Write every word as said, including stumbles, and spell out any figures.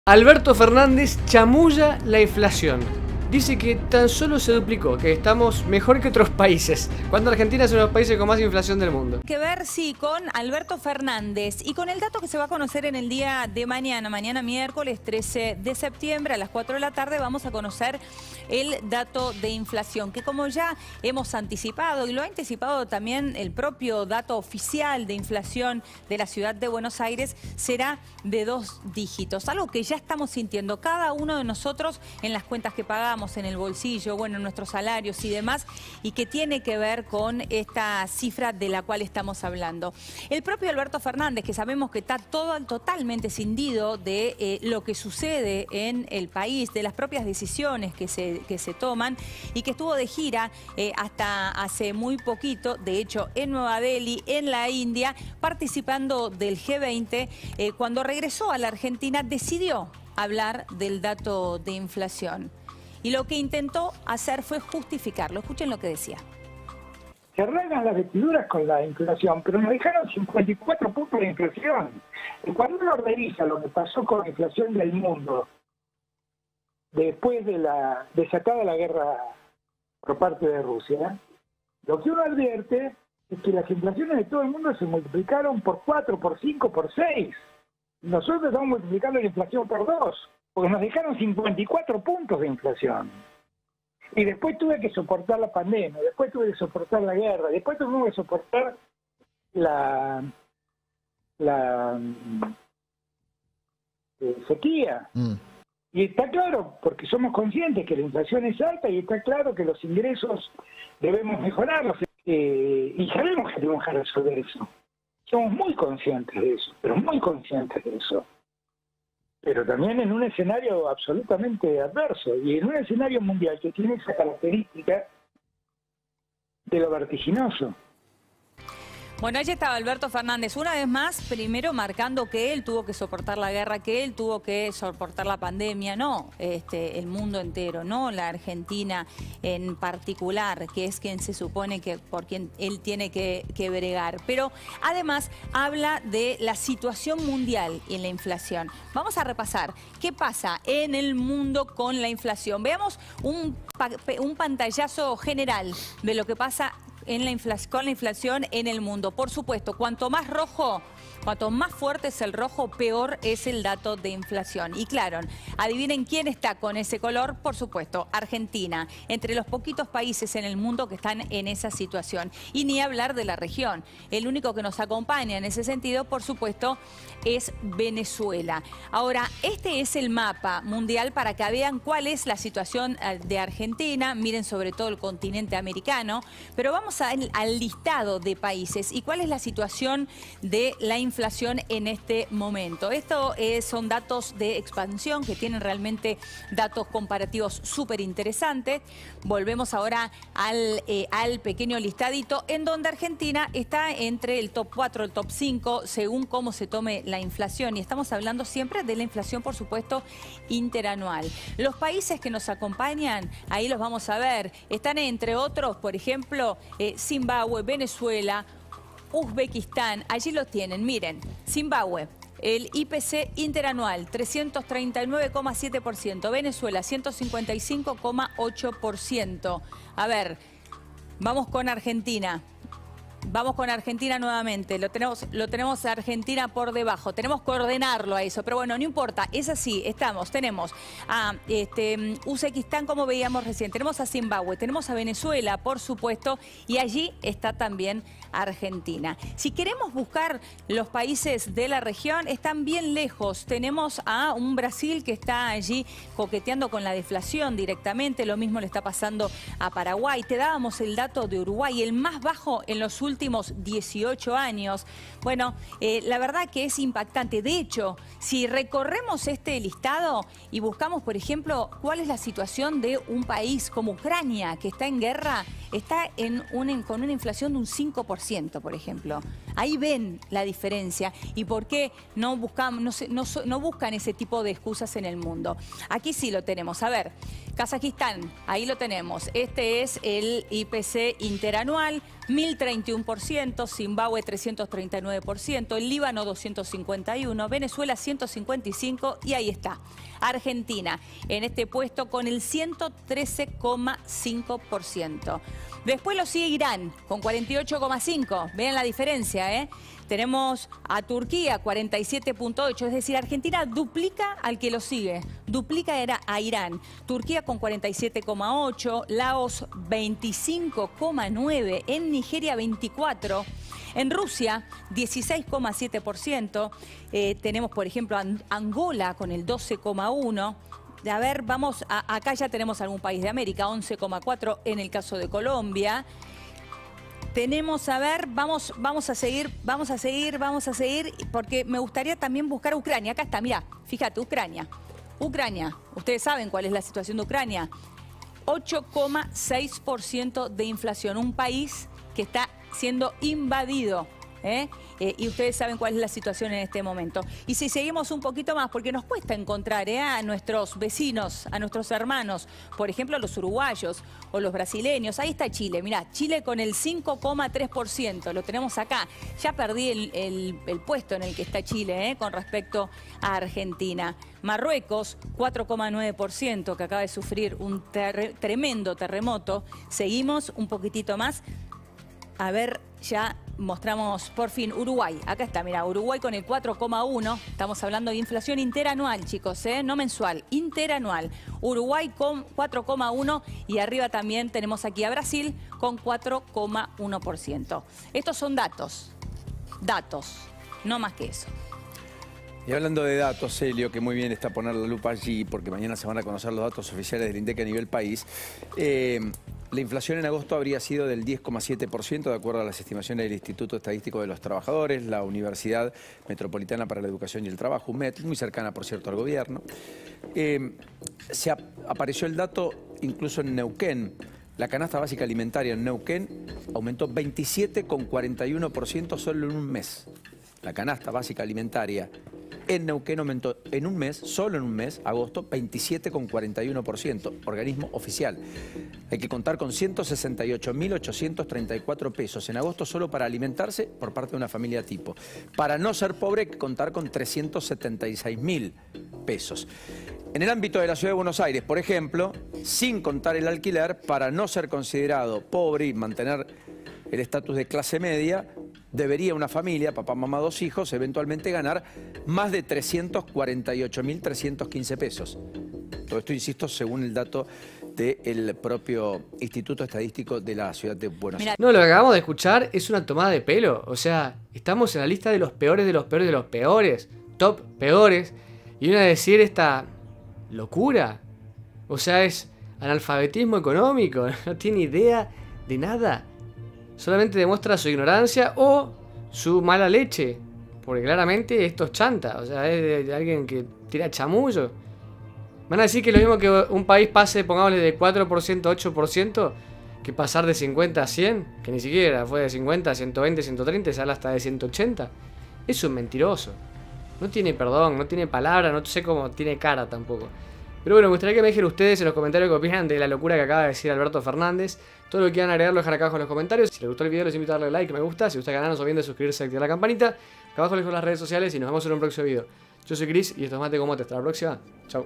Alberto Fernández chamulla la inflación. Dice que tan solo se duplicó, que estamos mejor que otros países, cuando Argentina es uno de los países con más inflación del mundo. Que ver, sí, con Alberto Fernández y con el dato que se va a conocer en el día de mañana, mañana miércoles trece de septiembre a las cuatro de la tarde, vamos a conocer el dato de inflación, que como ya hemos anticipado, y lo ha anticipado también el propio dato oficial de inflación de la ciudad de Buenos Aires, será de dos dígitos, algo que ya estamos sintiendo cada uno de nosotros en las cuentas que pagamos, en el bolsillo, bueno, en nuestros salarios y demás, y que tiene que ver con esta cifra de la cual estamos hablando. El propio Alberto Fernández, que sabemos que está todo, totalmente cindido de eh, lo que sucede en el país, de las propias decisiones que se, que se toman, y que estuvo de gira eh, hasta hace muy poquito, de hecho en Nueva Delhi, en la India, participando del G veinte, eh, cuando regresó a la Argentina decidió hablar del dato de inflación. Y lo que intentó hacer fue justificarlo. Escuchen lo que decía. Se arreglan las vestiduras con la inflación, pero nos dejaron cincuenta y cuatro puntos de inflación. Y cuando uno revisa lo que pasó con la inflación del mundo, después de la desatada la guerra por parte de Rusia, lo que uno advierte es que las inflaciones de todo el mundo se multiplicaron por cuatro, por cinco, por seis. Nosotros estamos multiplicando la inflación por dos. Porque nos dejaron cincuenta y cuatro puntos de inflación. Y después tuve que soportar la pandemia, después tuve que soportar la guerra, después tuve que soportar la, la eh, sequía. Mm. Y está claro, porque somos conscientes que la inflación es alta y está claro que los ingresos debemos mejorarlos. Eh, y sabemos que tenemos que resolver eso. Somos muy conscientes de eso, pero muy conscientes de eso. Pero también en un escenario absolutamente adverso y en un escenario mundial que tiene esa característica de lo vertiginoso. Bueno, allí estaba Alberto Fernández, una vez más, primero marcando que él tuvo que soportar la guerra, que él tuvo que soportar la pandemia, no este, el mundo entero, no la Argentina en particular, que es quien se supone que por quien él tiene que, que bregar. Pero además habla de la situación mundial y la inflación. Vamos a repasar qué pasa en el mundo con la inflación. Veamos un, un pantallazo general de lo que pasa En la con la inflación en el mundo. Por supuesto, cuanto más rojo, cuanto más fuerte es el rojo, peor es el dato de inflación. Y claro, adivinen quién está con ese color, por supuesto, Argentina, entre los poquitos países en el mundo que están en esa situación. Y ni hablar de la región. El único que nos acompaña en ese sentido, por supuesto, es Venezuela. Ahora, este es el mapa mundial para que vean cuál es la situación de Argentina. Miren sobre todo el continente americano, pero vamos Al, al listado de países y cuál es la situación de la inflación en este momento. Esto eh, son datos de expansión que tienen realmente datos comparativos súper interesantes. Volvemos ahora al, eh, al pequeño listadito en donde Argentina está entre el top cuatro, el top cinco, según cómo se tome la inflación. Y estamos hablando siempre de la inflación, por supuesto, interanual. Los países que nos acompañan, ahí los vamos a ver, están entre otros, por ejemplo, Eh, Zimbabue, Venezuela, Uzbekistán, allí lo tienen, miren, Zimbabue, el I P C interanual trescientos treinta y nueve coma siete por ciento, Venezuela ciento cincuenta y cinco coma ocho por ciento. A ver, vamos con Argentina. Vamos con Argentina nuevamente, lo tenemos, lo tenemos a Argentina por debajo, tenemos que ordenarlo a eso, pero bueno, no importa, es así, estamos, tenemos a este, Uzbekistán como veíamos recién, tenemos a Zimbabue, tenemos a Venezuela, por supuesto, y allí está también Argentina. Si queremos buscar los países de la región, están bien lejos, tenemos a un Brasil que está allí coqueteando con la deflación directamente, lo mismo le está pasando a Paraguay, te dábamos el dato de Uruguay, el más bajo en los últimos últimos dieciocho años. Bueno, eh, la verdad que es impactante. De hecho, si recorremos este listado y buscamos, por ejemplo, cuál es la situación de un país como Ucrania, que está en guerra, está en una, con una inflación de un cinco por ciento, por ejemplo. Ahí ven la diferencia y por qué no, buscamos, no, se, no, no buscan ese tipo de excusas en el mundo. Aquí sí lo tenemos. A ver, Kazajistán, ahí lo tenemos. Este es el I P C interanual, mil treinta y uno por ciento, Zimbabue trescientos treinta y nueve por ciento, el Líbano doscientos cincuenta y uno, Venezuela ciento cincuenta y cinco y ahí está. Argentina en este puesto con el ciento trece coma cinco por ciento. Después lo sigue Irán con cuarenta y ocho coma cinco por ciento. Vean la diferencia, ¿eh? Tenemos a Turquía cuarenta y siete punto ocho por ciento, es decir, Argentina duplica al que lo sigue, duplica era a Irán. Turquía con cuarenta y siete coma ocho por ciento, Laos veinticinco coma nueve por ciento, en Nigeria veinticuatro por ciento. En Rusia, dieciséis coma siete por ciento. Eh, tenemos, por ejemplo, Angola con el doce coma uno por ciento. A ver, vamos, a, acá ya tenemos algún país de América, once coma cuatro por ciento en el caso de Colombia. Tenemos, a ver, vamos, vamos a seguir, vamos a seguir, vamos a seguir, porque me gustaría también buscar Ucrania. Acá está, mirá, fíjate, Ucrania. Ucrania, ustedes saben cuál es la situación de Ucrania. ocho coma seis por ciento de inflación, un país que está siendo invadido, ¿eh? Eh, y ustedes saben cuál es la situación en este momento. Y si seguimos un poquito más, porque nos cuesta encontrar ¿eh? a nuestros vecinos, a nuestros hermanos, por ejemplo, a los uruguayos o los brasileños. Ahí está Chile, mirá, Chile con el cinco coma tres por ciento, lo tenemos acá. Ya perdí el, el, el puesto en el que está Chile ¿eh? con respecto a Argentina. Marruecos, cuatro coma nueve por ciento, que acaba de sufrir un ter tremendo terremoto. Seguimos un poquitito más. A ver, ya mostramos por fin Uruguay. Acá está, mira, Uruguay con el cuatro coma uno. Estamos hablando de inflación interanual, chicos, ¿eh? No mensual, interanual. Uruguay con cuatro coma uno y arriba también tenemos aquí a Brasil con cuatro coma uno por ciento. Estos son datos, datos, no más que eso. Y hablando de datos, Helio, que muy bien está poner la lupa allí, porque mañana se van a conocer los datos oficiales del INDEC a nivel país. Eh, la inflación en agosto habría sido del diez coma siete por ciento, de acuerdo a las estimaciones del Instituto Estadístico de los Trabajadores, la Universidad Metropolitana para la Educación y el Trabajo, U M E T, muy cercana, por cierto, al gobierno. Eh, se ap apareció el dato incluso en Neuquén. La canasta básica alimentaria en Neuquén aumentó veintisiete coma cuarenta y uno por ciento solo en un mes. La canasta básica alimentaria en Neuquén aumentó en un mes, solo en un mes, agosto, veintisiete coma cuarenta y uno por ciento, organismo oficial. Hay que contar con ciento sesenta y ocho mil ochocientos treinta y cuatro pesos en agosto solo para alimentarse por parte de una familia tipo. Para no ser pobre hay que contar con trescientos setenta y seis mil pesos. En el ámbito de la Ciudad de Buenos Aires, por ejemplo, sin contar el alquiler, para no ser considerado pobre y mantener el estatus de clase media, debería una familia, papá, mamá, dos hijos, eventualmente ganar más de trescientos cuarenta y ocho mil trescientos quince pesos. Todo esto, insisto, según el dato del propio Instituto Estadístico de la Ciudad de Buenos Aires. No, lo que acabamos de escuchar es una tomada de pelo. O sea, estamos en la lista de los peores de los peores de los peores. Top peores. Y viene a decir esta locura. O sea, es analfabetismo económico. No tiene idea de nada. Solamente demuestra su ignorancia o su mala leche. Porque claramente esto es chanta. O sea, es de, de alguien que tira chamullo. Van a decir que es lo mismo que un país pase, pongámosle, de cuatro por ciento a ocho por ciento, que pasar de cincuenta a cien, que ni siquiera fue de cincuenta a ciento veinte, ciento treinta, y sale hasta de ciento ochenta. Es un mentiroso. No tiene perdón, no tiene palabra, no sé cómo tiene cara tampoco. Pero bueno, me gustaría que me dejen ustedes en los comentarios qué opinan de la locura que acaba de decir Alberto Fernández. Todo lo que quieran agregar lo dejan acá abajo en los comentarios. Si les gustó el video les invito a darle like, me gusta. Si les gusta el canal no se olviden de suscribirse y activar la campanita. Acá abajo les dejo las redes sociales y nos vemos en un próximo video. Yo soy Chris y esto es Mate con Mote. Hasta la próxima. Chau.